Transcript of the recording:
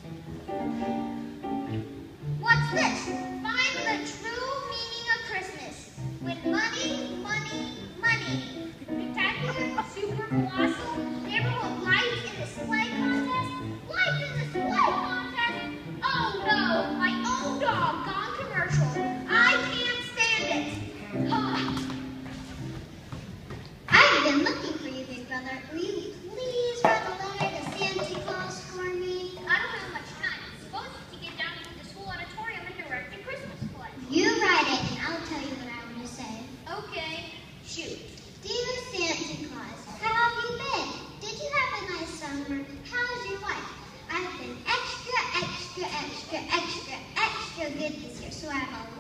What's this? Find the true meaning of Christmas. With money, money, money. Spectacular, super colossal, neighborhood lights in the sleigh contest. Lights in the sleigh contest. Oh no, my own dog gone commercial. I can't stand it. I've been looking for you, Big Brother. Will you please write a letter to Santa Claus for me? I don't have much time. I'm supposed to get down to the school auditorium and direct the Christmas play. You write it and I'll tell you what I want to say. Okay, shoot. Dear Santa Claus, how have you been? Did you have a nice summer? How's your life? I've been extra good this year, so I have a